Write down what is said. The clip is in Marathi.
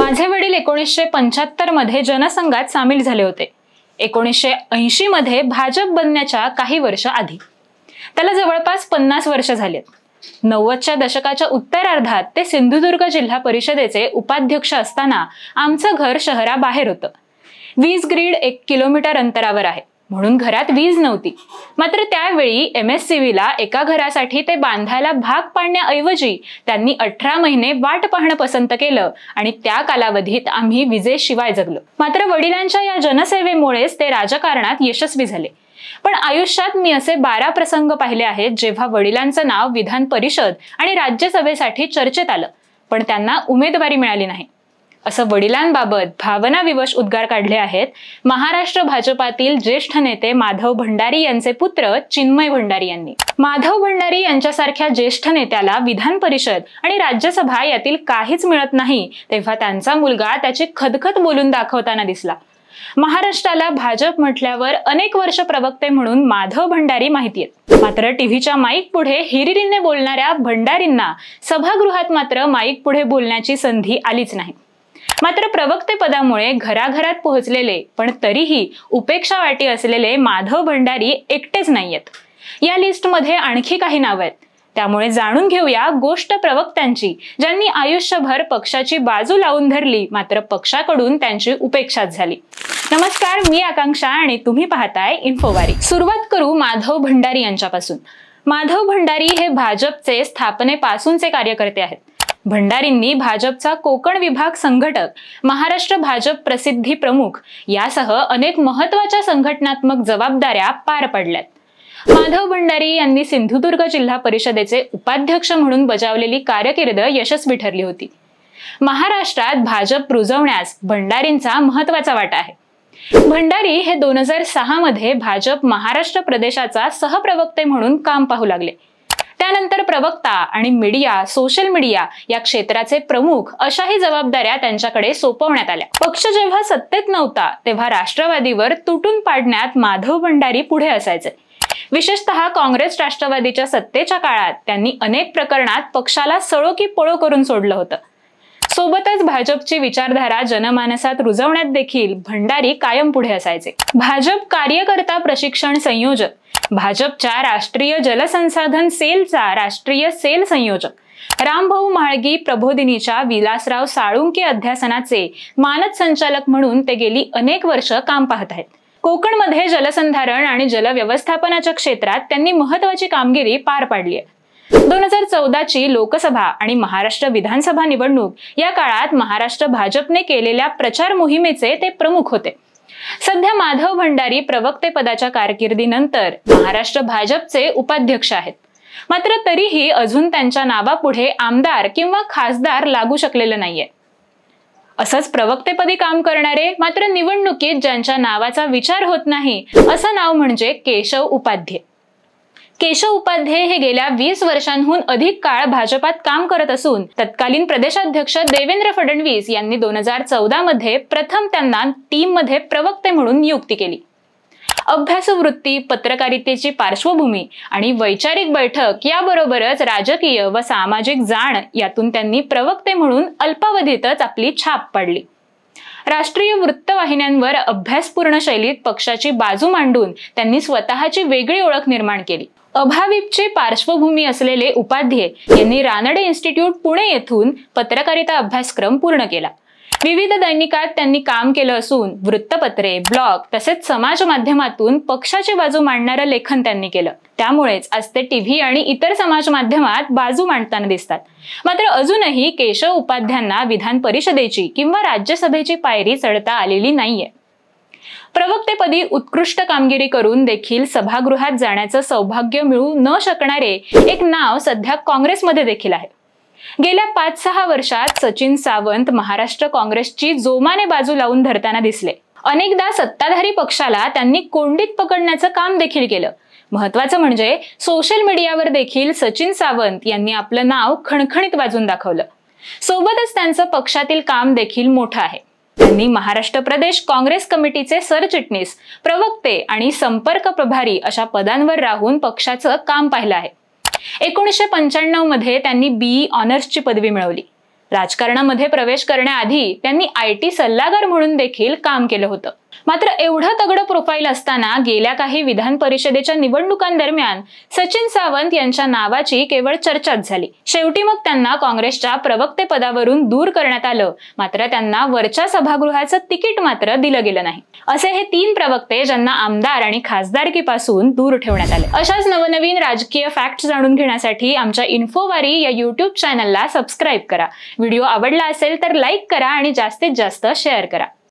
माझे वडील 1975 मध्ये जनसंघात सामील झाले होते. 1980 मध्ये भाजप बनण्याच्या काही वर्ष आधी. त्याला जवळपास 50 वर्ष झालेत. 90च्या दशकाच्या उत्तरार्धात ते सिंधुदुर्ग जिल्हा परिषदेचे उपाध्यक्ष असताना आमचं घर शहराबाहेर होतं. वीज ग्रीड 1 किलोमीटर अंतरावर आहे, म्हणून घरात वीज नव्हती. मात्र त्यावेळी MSCVला एका घरासाठी ते बांधायला भाग पाडण्याऐवजी त्यांनी 18 महिने वाट पाहणं पसंत केलं आणि त्या कालावधीत आम्ही विजेशिवाय जगलो. मात्र वडिलांच्या या जनसेवेमुळेच ते राजकारणात यशस्वी झाले. पण आयुष्यात मी असे 12 प्रसंग पाहिले आहेत जेव्हा वडिलांचं नाव विधान परिषद आणि राज्यसभेसाठी चर्चेत आलं, पण त्यांना उमेदवारी मिळाली नाही. असं वडिलांबाबत भावनाविवश उद्गार काढले आहेत महाराष्ट्र भाजपातील ज्येष्ठ नेते माधव भंडारी यांचे पुत्र चिन्मय भंडारी यांनी. माधव भंडारी यांच्यासारख्या ज्येष्ठ नेत्याला विधान परिषद आणि राज्यसभा यातील काहीच मिळत नाही, तेव्हा त्यांचा मुलगा त्याची खदखद बोलून दाखवताना दिसला. महाराष्ट्राला भाजप म्हटल्यावर अनेक वर्ष प्रवक्ते म्हणून माधव भंडारी माहिती आहेत. मात्र टीव्हीच्या माईक पुढे हिरिरीने बोलणाऱ्या भंडारींना सभागृहात मात्र माईक पुढे बोलण्याची संधी आलीच नाही. मात्र प्रवक्ते पदामुळे घराघरात पोहोचलेले पण तरीही उपेक्षावाटी असलेले माधव भंडारी एकटेच नाहीयेत. या लिस्टमध्ये आणखी काही नावं आहेत. त्यामुळे जाणून घेऊया गोष्ट प्रवक्त्यांची ज्यांनी आयुष्यभर पक्षाची बाजू लावून धरली, मात्र पक्षाकडून त्यांची उपेक्षाच झाली. नमस्कार, मी आकांक्षा आणि तुम्ही पाहताय इन्फोवारी. सुरुवात करू माधव भंडारी यांच्यापासून. माधव भंडारी हे भाजपचे स्थापनेपासूनचे कार्यकर्ते आहेत. भंडारींनी भाजपचा कोकण विभाग संघटक, महाराष्ट्र भाजप प्रसिद्धी प्रमुख यासह अनेक महत्त्वाच्या संघटनात्मक जबाबदाऱ्या पार पडल्यात. माधव भंडारी यांनी सिंधुदुर्ग जिल्हा परिषदेचे उपाध्यक्ष म्हणून बजावलेली कारकीर्द यशस्वी ठरली होती. महाराष्ट्रात भाजप रुजवण्यास भंडारींचा महत्त्वाचा वाटा आहे. भंडारी हे 2006 मध्ये भाजप महाराष्ट्र प्रदेशाचा सहप्रवक्ते म्हणून काम पाहू लागले. त्यानंतर प्रवक्ता आणि मीडिया, सोशल मीडिया या क्षेत्राचे प्रमुख अशाही जबाबदाऱ्या त्यांच्याकडे सोपवण्यात आल्या. पक्ष जेव्हा सत्तेत नव्हता तेव्हा राष्ट्रवादीवर तुटून पाडण्यात माधव भंडारी पुढे असायचे. विशेषतः काँग्रेस राष्ट्रवादीच्या सत्तेच्या काळात त्यांनी अनेक प्रकरणात पक्षाला सळो की पळो करून सोडलं होतं. सोबतच भाजपची विचारधारा जनमानसात रुजवण्यात देखील भंडारी कायम पुढे असायचे. भाजप कार्यकर्ता प्रशिक्षण संयोजक, भाजपच्या राष्ट्रीय जलसंसाधन सेलचा राष्ट्रीय सेल संयोजक, रामभाऊ म्हाळगी प्रबोधिनीच्या विलासराव साळुंके अध्यासनाचे मानद संचालक म्हणून ते गेली अनेक वर्ष काम पाहत आहेत. कोकणमध्ये जलसंधारण आणि जलव्यवस्थापनाच्या क्षेत्रात त्यांनी महत्त्वाची कामगिरी पार पाडली आहे. 2014ची लोकसभा आणि महाराष्ट्र विधानसभा निवडणूक या काळात महाराष्ट्र भाजपने केलेल्या प्रचार मोहिमेचे ते प्रमुख होते. सध्या माधव भंडारी प्रवक्ते पदाच्या कारकिर्दीनंतर महाराष्ट्र भाजपचे उपाध्यक्ष आहेत. मात्र तरीही अजून त्यांच्या नावापुढे आमदार किंवा खासदार लागू शकलेलं नाहीये. असंच प्रवक्तेपदी काम करणारे मात्र निवडणुकीत ज्यांच्या नावाचा विचार होत नाही असं नाव म्हणजे केशव उपाध्ये. केशव उपाध्ये हे गेल्या 20 वर्षांहून अधिक काळ भाजपात काम करत असून तत्कालीन प्रदेशाध्यक्ष देवेंद्र फडणवीस यांनी 2014 मध्ये प्रथम त्यांना टीममध्ये प्रवक्ते म्हणून नियुक्ती केली. अभ्यासू वृत्ती, पत्रकारितेची पार्श्वभूमी आणि वैचारिक बैठक याबरोबरच राजकीय व सामाजिक जाण यातून त्यांनी प्रवक्ते म्हणून अल्पावधीतच आपली छाप पाडली. राष्ट्रीय वृत्तवाहिन्यांवर अभ्यासपूर्ण शैलीत पक्षाची बाजू मांडून त्यांनी स्वतःची वेगळी ओळख निर्माण केली. अभाविपची पार्श्वभूमी असलेले उपाध्ये यांनी रानडे इन्स्टिट्यूट पुणे येथून पत्रकारिता अभ्यासक्रम पूर्ण केला. विविध दैनिकात त्यांनी काम केलं असून वृत्तपत्रे, ब्लॉग तसेच समाज माध्यमातून पक्षाची बाजू मांडणारं लेखन त्यांनी केलं. त्यामुळेच आज ते टीव्ही आणि इतर समाज माध्यमात बाजू मांडताना दिसतात. मात्र अजूनही केशव उपाध्यांना विधान परिषदेची किंवा राज्यसभेची पायरी चढता आलेली नाहीये. प्रवक्तेपदी उत्कृष्ट कामगिरी करून देखील सभागृहात जाण्याचं सौभाग्य मिळू न शकणारे एक नाव सध्या काँग्रेसमध्ये देखील आहे. गेल्या 5-6 वर्षात सचिन सावंत महाराष्ट्र काँग्रेसची जोमाने बाजू लावून धरताना दिसले. अनेकदा सत्ताधारी पक्षाला त्यांनी कोंडीत पकडण्याचं काम देखील केलं. महत्त्वाचं म्हणजे सोशल मीडियावर देखील सचिन सावंत यांनी आपलं नाव खणखणीत वाजून दाखवलं. सोबतच त्यांचं पक्षातील काम देखील मोठं आहे. त्यांनी महाराष्ट्र प्रदेश काँग्रेस कमिटीचे सरचिटणीस, प्रवक्ते आणि संपर्क प्रभारी अशा पदांवर राहून पक्षाचं काम पाहिलं आहे. 1995 मध्ये त्यांनी BE ऑनर्सची पदवी मिळवली. राजकारणामध्ये प्रवेश करण्याआधी त्यांनी IT सल्लागार म्हणून देखील काम केलं होतं. मात्र एवढं तगडं प्रोफाईल असताना गेल्या काही विधान परिषदेच्या निवडणुकांदरम्यान सचिन सावंत यांच्या नावाची केवळ चर्चाच झाली. शेवटी मग त्यांना काँग्रेसच्या प्रवक्ते पदावरून दूर करण्यात आलं. मात्र त्यांना वरच्या सभागृहाचं तिकीट मात्र दिलं गेलं नाही. असे हे 3 प्रवक्ते ज्यांना आमदार आणि खासदारकीपासून दूर ठेवण्यात आले. अशाच नवनवीन राजकीय फॅक्ट्स जाणून घेण्यासाठी आमच्या इन्फोवारी या YouTube चॅनलला सबस्क्राईब करा. व्हिडिओ आवडला असेल तर लाईक करा आणि जास्तीत जास्त शेअर करा.